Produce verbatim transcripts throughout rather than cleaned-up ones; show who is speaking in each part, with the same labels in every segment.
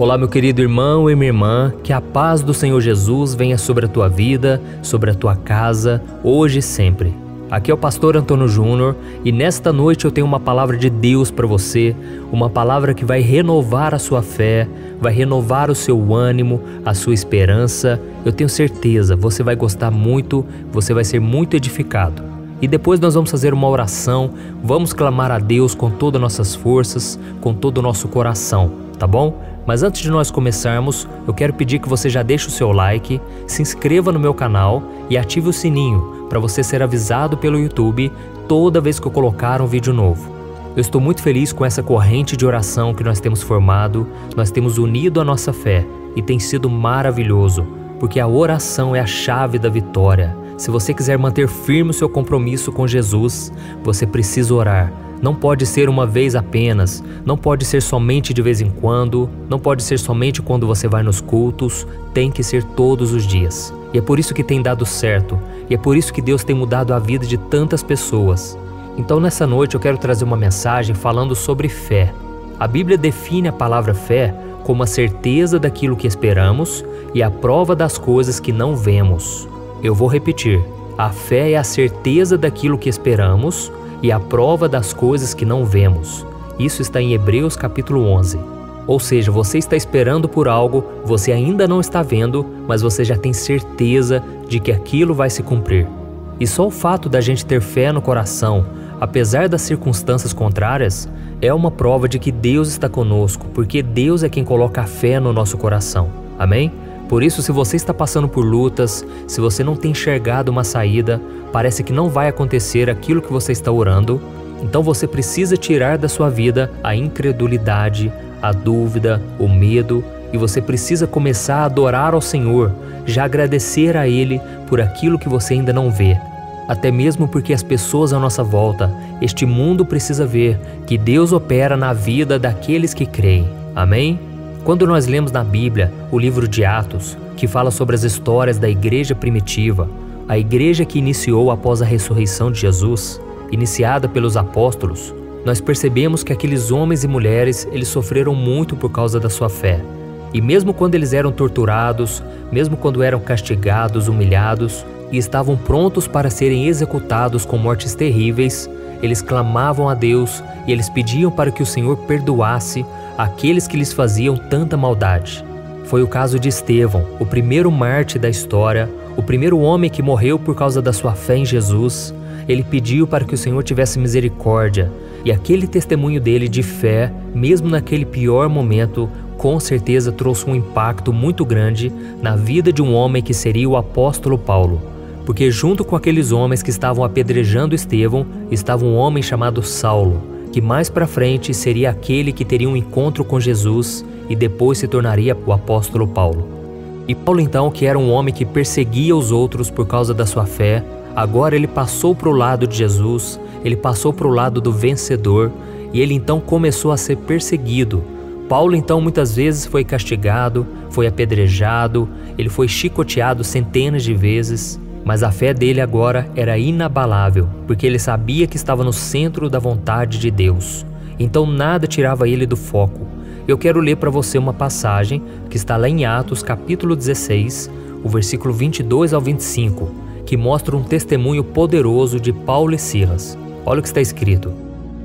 Speaker 1: Olá, meu querido irmão e minha irmã, que a paz do Senhor Jesus venha sobre a tua vida, sobre a tua casa, hoje e sempre. Aqui é o pastor Antônio Júnior e nesta noite eu tenho uma palavra de Deus para você, uma palavra que vai renovar a sua fé, vai renovar o seu ânimo, a sua esperança. Eu tenho certeza, você vai gostar muito, você vai ser muito edificado. E depois nós vamos fazer uma oração, vamos clamar a Deus com todas as nossas forças, com todo o nosso coração, tá bom? Mas antes de nós começarmos, eu quero pedir que você já deixe o seu like, se inscreva no meu canal e ative o sininho para você ser avisado pelo YouTube toda vez que eu colocar um vídeo novo. Eu estou muito feliz com essa corrente de oração que nós temos formado, nós temos unido a nossa fé e tem sido maravilhoso, porque a oração é a chave da vitória. Se você quiser manter firme o seu compromisso com Jesus, você precisa orar. Não pode ser uma vez apenas, não pode ser somente de vez em quando, não pode ser somente quando você vai nos cultos, tem que ser todos os dias. E é por isso que tem dado certo, e é por isso que Deus tem mudado a vida de tantas pessoas. Então nessa noite eu quero trazer uma mensagem falando sobre fé. A Bíblia define a palavra fé como a certeza daquilo que esperamos e a prova das coisas que não vemos. Eu vou repetir, a fé é a certeza daquilo que esperamos e a prova das coisas que não vemos. Isso está em Hebreus capítulo onze. Ou seja, você está esperando por algo, você ainda não está vendo, mas você já tem certeza de que aquilo vai se cumprir. E só o fato da gente ter fé no coração, apesar das circunstâncias contrárias, é uma prova de que Deus está conosco, porque Deus é quem coloca a fé no nosso coração. Amém? Por isso, se você está passando por lutas, se você não tem enxergado uma saída, parece que não vai acontecer aquilo que você está orando, então você precisa tirar da sua vida a incredulidade, a dúvida, o medo, e você precisa começar a adorar ao Senhor, já agradecer a Ele por aquilo que você ainda não vê. Até mesmo porque as pessoas à nossa volta, este mundo precisa ver que Deus opera na vida daqueles que creem. Amém? Quando nós lemos na Bíblia o livro de Atos, que fala sobre as histórias da igreja primitiva, a igreja que iniciou após a ressurreição de Jesus, iniciada pelos apóstolos, nós percebemos que aqueles homens e mulheres, eles sofreram muito por causa da sua fé. E mesmo quando eles eram torturados, mesmo quando eram castigados, humilhados e estavam prontos para serem executados com mortes terríveis, eles clamavam a Deus e eles pediam para que o Senhor perdoasse aqueles que lhes faziam tanta maldade. Foi o caso de Estevão, o primeiro mártir da história, o primeiro homem que morreu por causa da sua fé em Jesus. Ele pediu para que o Senhor tivesse misericórdia, e aquele testemunho dele de fé, mesmo naquele pior momento, com certeza trouxe um impacto muito grande na vida de um homem que seria o apóstolo Paulo. Porque junto com aqueles homens que estavam apedrejando Estevão, estava um homem chamado Saulo, que mais para frente seria aquele que teria um encontro com Jesus e depois se tornaria o apóstolo Paulo. E Paulo então, que era um homem que perseguia os outros por causa da sua fé, agora ele passou para o lado de Jesus, ele passou para o lado do vencedor e ele então começou a ser perseguido. Paulo então muitas vezes foi castigado, foi apedrejado, ele foi chicoteado centenas de vezes. Mas a fé dele agora era inabalável, porque ele sabia que estava no centro da vontade de Deus. Então nada tirava ele do foco. Eu quero ler para você uma passagem que está lá em Atos capítulo dezesseis, o versículo vinte e dois ao vinte e cinco, que mostra um testemunho poderoso de Paulo e Silas. Olha o que está escrito.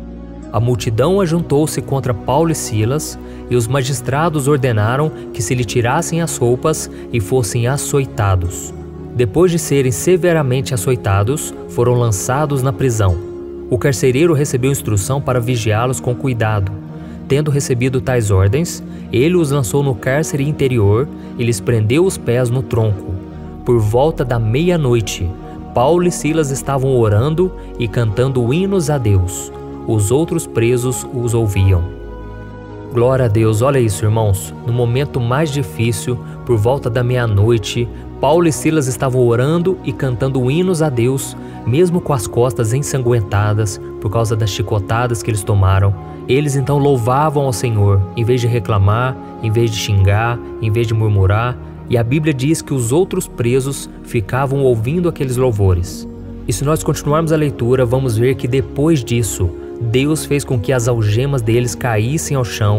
Speaker 1: A multidão ajuntou-se contra Paulo e Silas, e os magistrados ordenaram que se lhe tirassem as roupas e fossem açoitados. Depois de serem severamente açoitados, foram lançados na prisão. O carcereiro recebeu instrução para vigiá-los com cuidado. Tendo recebido tais ordens, ele os lançou no cárcere interior e lhes prendeu os pés no tronco. Por volta da meia-noite, Paulo e Silas estavam orando e cantando hinos a Deus. Os outros presos os ouviam. Glória a Deus, olha isso, irmãos. No momento mais difícil, por volta da meia-noite, Paulo e Silas estavam orando e cantando hinos a Deus, mesmo com as costas ensanguentadas por causa das chicotadas que eles tomaram. Eles então louvavam ao Senhor, em vez de reclamar, em vez de xingar, em vez de murmurar. E a Bíblia diz que os outros presos ficavam ouvindo aqueles louvores. E se nós continuarmos a leitura, vamos ver que depois disso, Deus fez com que as algemas deles caíssem ao chão,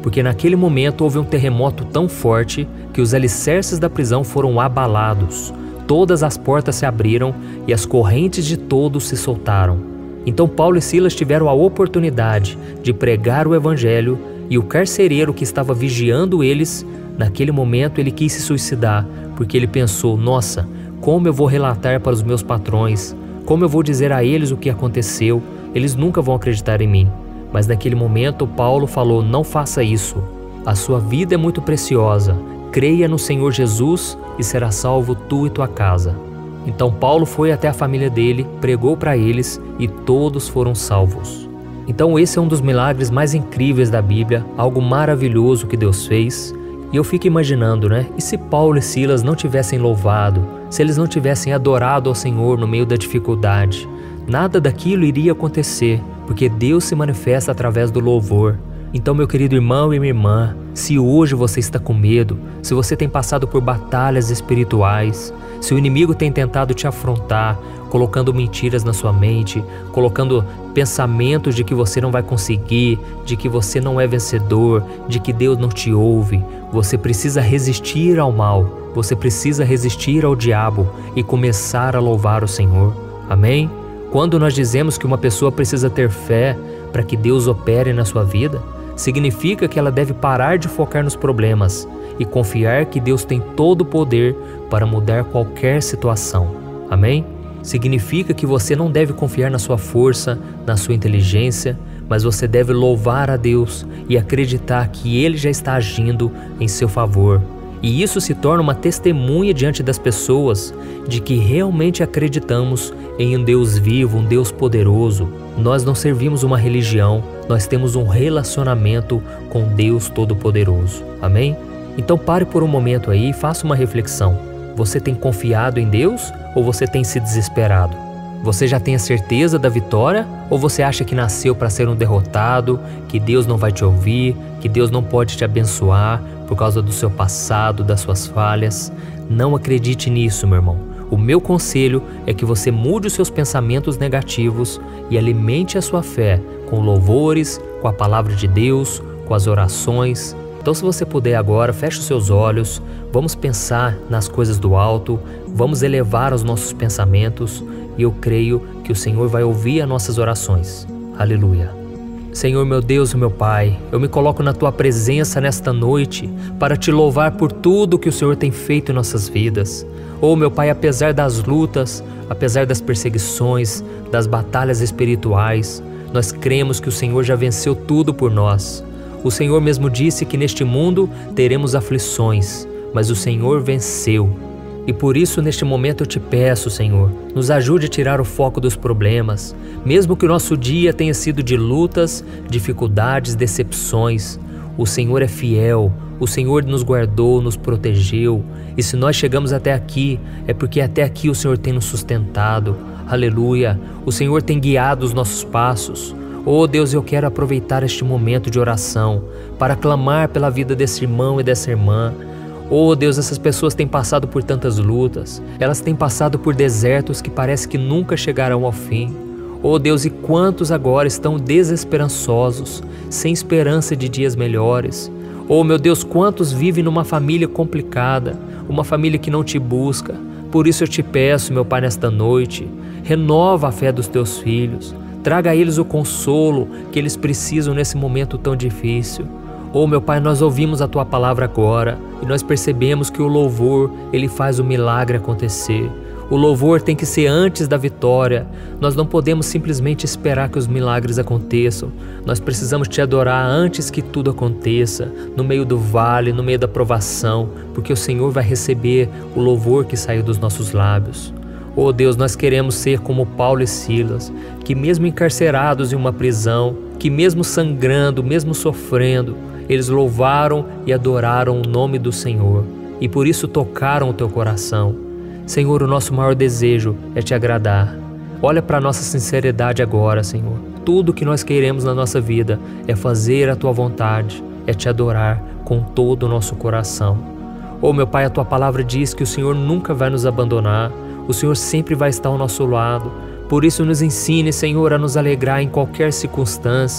Speaker 1: porque naquele momento houve um terremoto tão forte que os alicerces da prisão foram abalados. Todas as portas se abriram e as correntes de todos se soltaram. Então Paulo e Silas tiveram a oportunidade de pregar o evangelho, e o carcereiro que estava vigiando eles, naquele momento ele quis se suicidar, porque ele pensou: nossa, como eu vou relatar para os meus patrões? Como eu vou dizer a eles o que aconteceu? Eles nunca vão acreditar em mim. Mas naquele momento Paulo falou: não faça isso. A sua vida é muito preciosa. Creia no Senhor Jesus e será salvo tu e tua casa. Então Paulo foi até a família dele, pregou para eles e todos foram salvos. Então esse é um dos milagres mais incríveis da Bíblia, algo maravilhoso que Deus fez. E eu fico imaginando, né? E se Paulo e Silas não tivessem louvado, se eles não tivessem adorado ao Senhor no meio da dificuldade, nada daquilo iria acontecer, porque Deus se manifesta através do louvor. Então, meu querido irmão e minha irmã, se hoje você está com medo, se você tem passado por batalhas espirituais, se o inimigo tem tentado te afrontar, colocando mentiras na sua mente, colocando pensamentos de que você não vai conseguir, de que você não é vencedor, de que Deus não te ouve, você precisa resistir ao mal, você precisa resistir ao diabo e começar a louvar o Senhor. Amém? Quando nós dizemos que uma pessoa precisa ter fé para que Deus opere na sua vida, significa que ela deve parar de focar nos problemas e confiar que Deus tem todo o poder para mudar qualquer situação. Amém? Significa que você não deve confiar na sua força, na sua inteligência, mas você deve louvar a Deus e acreditar que Ele já está agindo em seu favor. E isso se torna uma testemunha diante das pessoas de que realmente acreditamos em um Deus vivo, um Deus poderoso. Nós não servimos uma religião, nós temos um relacionamento com Deus Todo-Poderoso. Amém? Então pare por um momento aí e faça uma reflexão. Você tem confiado em Deus ou você tem se desesperado? Você já tem a certeza da vitória ou você acha que nasceu para ser um derrotado, que Deus não vai te ouvir, que Deus não pode te abençoar por causa do seu passado, das suas falhas? Não acredite nisso, meu irmão. O meu conselho é que você mude os seus pensamentos negativos e alimente a sua fé com louvores, com a palavra de Deus, com as orações. Então, se você puder agora, feche os seus olhos, vamos pensar nas coisas do alto, vamos elevar os nossos pensamentos e eu creio que o Senhor vai ouvir as nossas orações. Aleluia. Senhor, meu Deus e meu Pai, eu me coloco na Tua presença nesta noite para Te louvar por tudo que o Senhor tem feito em nossas vidas. Oh, meu Pai, apesar das lutas, apesar das perseguições, das batalhas espirituais, nós cremos que o Senhor já venceu tudo por nós. O Senhor mesmo disse que neste mundo teremos aflições, mas o Senhor venceu. E por isso, neste momento, eu te peço, Senhor, nos ajude a tirar o foco dos problemas, mesmo que o nosso dia tenha sido de lutas, dificuldades, decepções. O Senhor é fiel, o Senhor nos guardou, nos protegeu, e se nós chegamos até aqui, é porque até aqui o Senhor tem nos sustentado. Aleluia! O Senhor tem guiado os nossos passos. Oh Deus, eu quero aproveitar este momento de oração para clamar pela vida desse irmão e dessa irmã. Oh Deus, essas pessoas têm passado por tantas lutas, elas têm passado por desertos que parece que nunca chegarão ao fim. Oh Deus, e quantos agora estão desesperançosos, sem esperança de dias melhores. Oh meu Deus, quantos vivem numa família complicada, uma família que não te busca. Por isso eu te peço, meu Pai, nesta noite, renova a fé dos teus filhos. Traga a eles o consolo que eles precisam nesse momento tão difícil. Oh, meu Pai, nós ouvimos a Tua palavra agora e nós percebemos que o louvor, ele faz o milagre acontecer. O louvor tem que ser antes da vitória. Nós não podemos simplesmente esperar que os milagres aconteçam. Nós precisamos Te adorar antes que tudo aconteça, no meio do vale, no meio da provação, porque o Senhor vai receber o louvor que saiu dos nossos lábios. Oh Deus, nós queremos ser como Paulo e Silas, que mesmo encarcerados em uma prisão, que mesmo sangrando, mesmo sofrendo, eles louvaram e adoraram o nome do Senhor e por isso tocaram o Teu coração. Senhor, o nosso maior desejo é Te agradar. Olha para a nossa sinceridade agora, Senhor. Tudo que nós queremos na nossa vida é fazer a Tua vontade, é Te adorar com todo o nosso coração. Oh meu Pai, a Tua palavra diz que o Senhor nunca vai nos abandonar. O Senhor sempre vai estar ao nosso lado. Por isso nos ensine, Senhor, a nos alegrar em qualquer circunstância,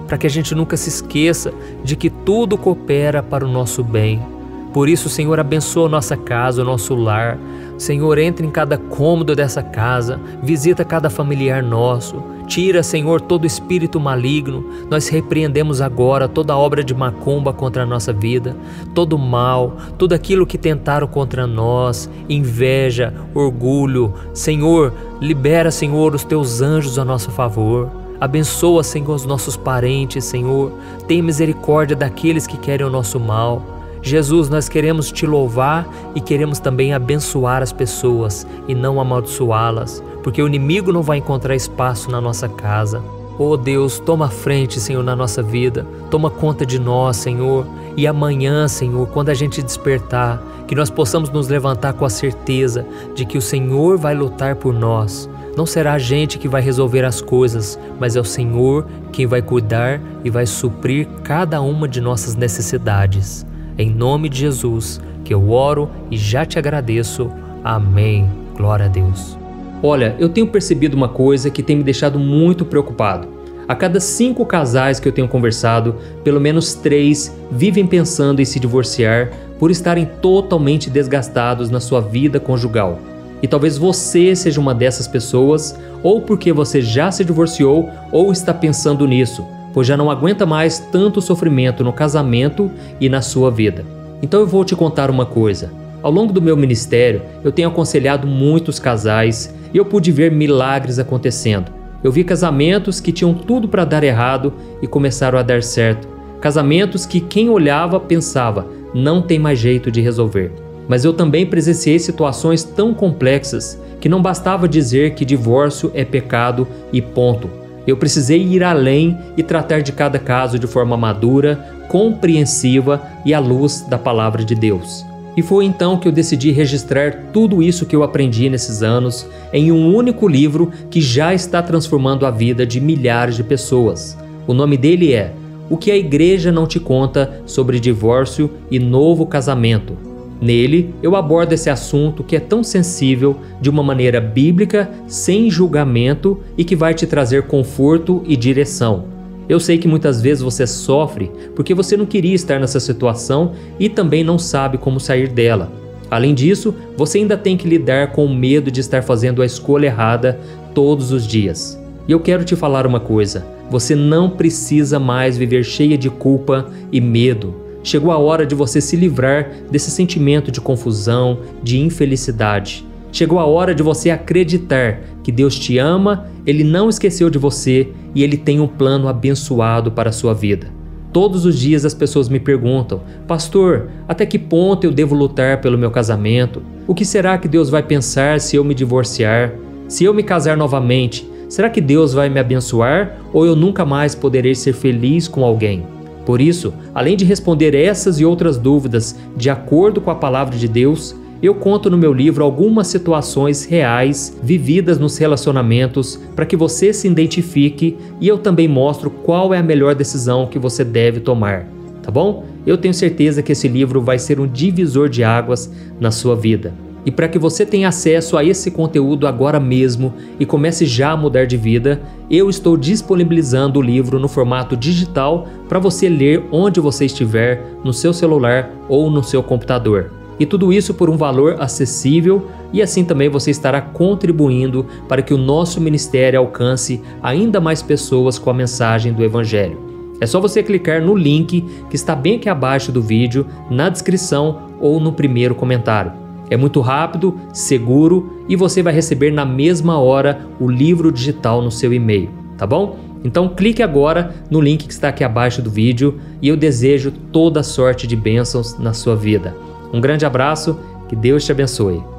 Speaker 1: para que a gente nunca se esqueça de que tudo coopera para o nosso bem. Por isso, Senhor, abençoa a nossa casa, o nosso lar. Senhor, entre em cada cômodo dessa casa, visita cada familiar nosso. Tira, Senhor, todo espírito maligno. Nós repreendemos agora toda obra de macumba contra a nossa vida, todo mal, tudo aquilo que tentaram contra nós, inveja, orgulho. Senhor, libera, Senhor, os teus anjos a nosso favor. Abençoa, Senhor, os nossos parentes, Senhor. Tenha misericórdia daqueles que querem o nosso mal. Jesus, nós queremos te louvar e queremos também abençoar as pessoas e não amaldiçoá-las, porque o inimigo não vai encontrar espaço na nossa casa. Oh Deus, toma a frente, Senhor, na nossa vida, toma conta de nós, Senhor, e amanhã, Senhor, quando a gente despertar, que nós possamos nos levantar com a certeza de que o Senhor vai lutar por nós. Não será a gente que vai resolver as coisas, mas é o Senhor quem vai cuidar e vai suprir cada uma de nossas necessidades. Em nome de Jesus, que eu oro e já te agradeço. Amém. Glória a Deus. Olha, eu tenho percebido uma coisa que tem me deixado muito preocupado. A cada cinco casais que eu tenho conversado, pelo menos três vivem pensando em se divorciar por estarem totalmente desgastados na sua vida conjugal. E talvez você seja uma dessas pessoas, ou porque você já se divorciou ou está pensando nisso, pois já não aguenta mais tanto sofrimento no casamento e na sua vida. Então eu vou te contar uma coisa. Ao longo do meu ministério, eu tenho aconselhado muitos casais e eu pude ver milagres acontecendo. Eu vi casamentos que tinham tudo para dar errado e começaram a dar certo. Casamentos que quem olhava pensava, não tem mais jeito de resolver. Mas eu também presenciei situações tão complexas que não bastava dizer que divórcio é pecado e ponto. Eu precisei ir além e tratar de cada caso de forma madura, compreensiva e à luz da palavra de Deus. E foi então que eu decidi registrar tudo isso que eu aprendi nesses anos em um único livro que já está transformando a vida de milhares de pessoas. O nome dele é O que a Igreja Não Te Conta sobre Divórcio e Novo Casamento. Nele, eu abordo esse assunto que é tão sensível de uma maneira bíblica, sem julgamento e que vai te trazer conforto e direção. Eu sei que muitas vezes você sofre porque você não queria estar nessa situação e também não sabe como sair dela. Além disso, você ainda tem que lidar com o medo de estar fazendo a escolha errada todos os dias. E eu quero te falar uma coisa, você não precisa mais viver cheia de culpa e medo. Chegou a hora de você se livrar desse sentimento de confusão, de infelicidade. Chegou a hora de você acreditar que Deus te ama, Ele não esqueceu de você e Ele tem um plano abençoado para a sua vida. Todos os dias as pessoas me perguntam, pastor, até que ponto eu devo lutar pelo meu casamento? O que será que Deus vai pensar se eu me divorciar? Se eu me casar novamente, será que Deus vai me abençoar ou eu nunca mais poderei ser feliz com alguém? Por isso, além de responder essas e outras dúvidas de acordo com a palavra de Deus, eu conto no meu livro algumas situações reais vividas nos relacionamentos para que você se identifique e eu também mostro qual é a melhor decisão que você deve tomar, tá bom? Eu tenho certeza que esse livro vai ser um divisor de águas na sua vida. E para que você tenha acesso a esse conteúdo agora mesmo e comece já a mudar de vida, eu estou disponibilizando o livro no formato digital para você ler onde você estiver, no seu celular ou no seu computador. E tudo isso por um valor acessível e assim também você estará contribuindo para que o nosso ministério alcance ainda mais pessoas com a mensagem do Evangelho. É só você clicar no link que está bem aqui abaixo do vídeo, na descrição ou no primeiro comentário. É muito rápido, seguro e você vai receber na mesma hora o livro digital no seu e-mail, tá bom? Então clique agora no link que está aqui abaixo do vídeo e eu desejo toda sorte de bênçãos na sua vida. Um grande abraço, que Deus te abençoe.